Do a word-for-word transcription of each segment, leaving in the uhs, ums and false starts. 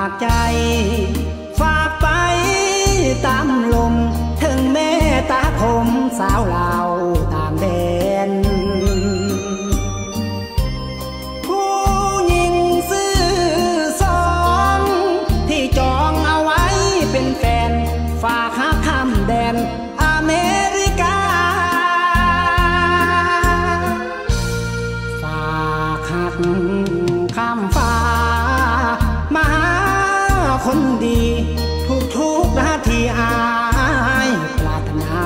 ากใจฝากไปตามลมถึงแม่ตาคมสาวลาวต่างแดนผู้หญิงซื่อสองที่จองเอาไว้เป็นแฟนฝากหาคำแดนอเมริกาฝากหักข้ามฟ้ามาหาคนดีทุกทุกนาทีอายปรารถนา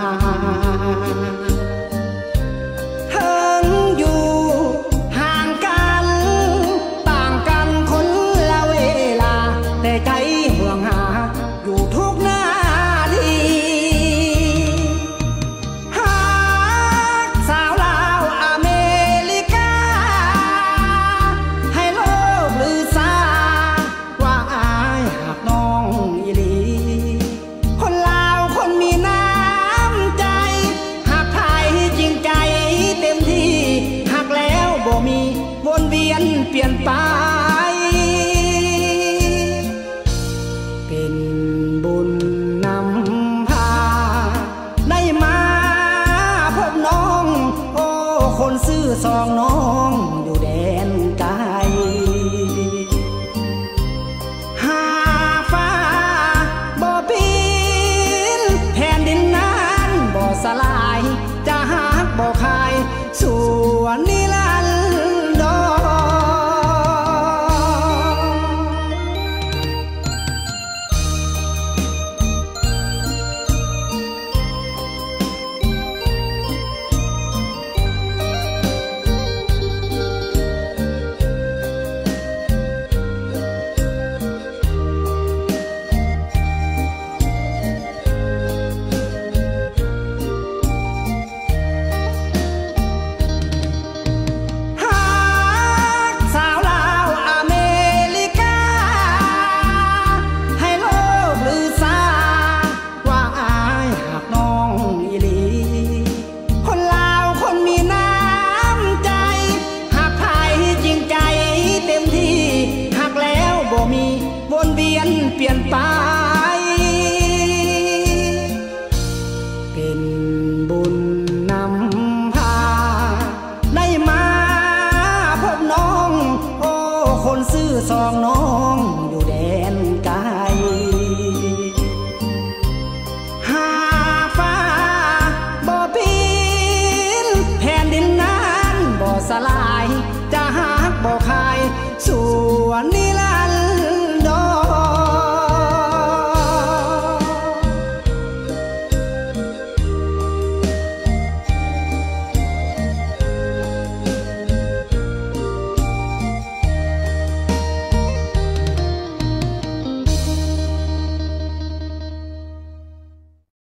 ถึงอยู่ห่างกันต่างกันคนละเวลาแต่ใจห่วงหาอยู่ทุกนาทีหากสาวลาวอเมริกาให้โลกลือซาว่าอายหักน้องอีหลีคนลาวคนมีน้ำใจหักไทยจริงใจเต็มที่หักแล้วบ่มีวนเวียนเปลี่ยนไปเป็นบุญนำพาได้มาพบน้องโอ้คนซื่อสองน้องอยู่แดน